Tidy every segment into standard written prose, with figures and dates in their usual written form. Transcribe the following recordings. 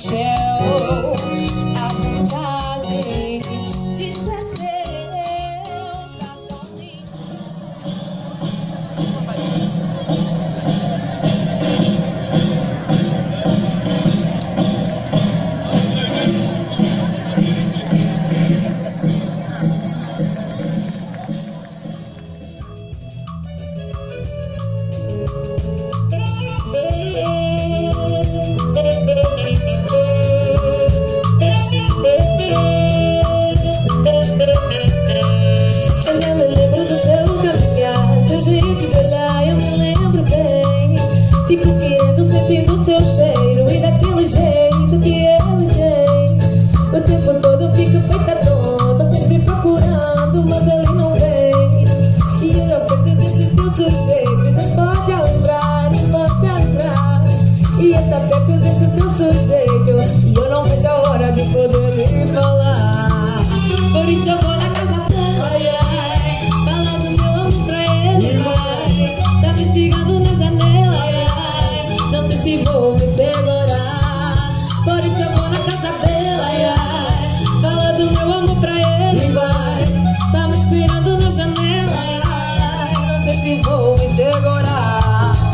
encheu a vontade de ser seu, tá tão lindo. Fico querendo, sentindo seu cheiro e daquele jeito que ele tem. O tempo todo eu fico feita tonta, sempre procurando, mas ele não vem. E eu perto desse seu sujeito, não pode lembrar, não pode lembrar. E eu tá perto desse seu sujeito, e eu não vejo a hora de poder lhe falar. Por isso eu vou na casa dela, ai, ai, falando meu amor pra ele, vai. Tá me instigando na janela, ai, ai, não sei se vou me segurar. Por isso eu vou na casa dela, ai, ai, falando meu amor pra ele, vai. Tá me esperando na janela, ai, ai, não sei se vou me segurar.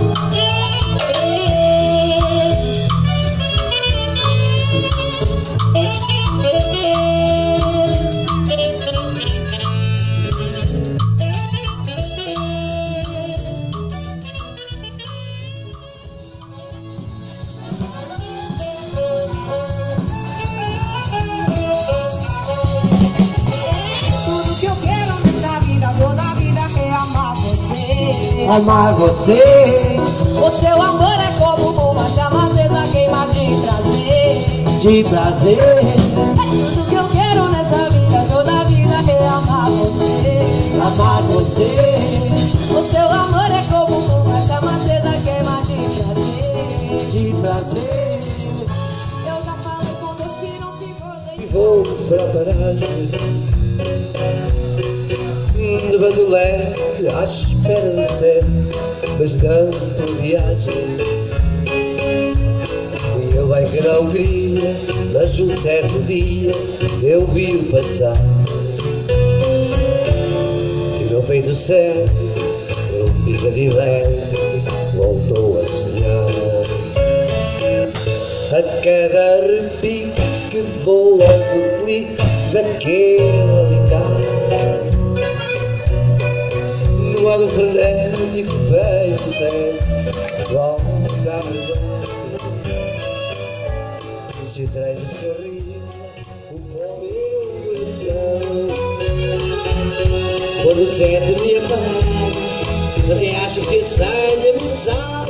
Amar você. O seu amor é como uma chama acesa, queima de prazer. De prazer. É tudo que eu quero nessa vida, toda a vida é amar você. Amar você. O seu amor é como uma chama acesa, queima de prazer. De prazer. Eu já falei com Deus que não te vou deixar. Vou para a paragem de Bandolete, à espera do certo, bastante viagem. E eu bem que não queria, mas um certo dia eu vi-o passar. E no peito certo, eu fica de elétrico, voltou a sonhar. A cada repique que vou ao clique daquele alicate, no modo frenético veio o tempo, volta a se o trem sorriu com o meu coração. Quando sente me apaga, até acho que sai de missão.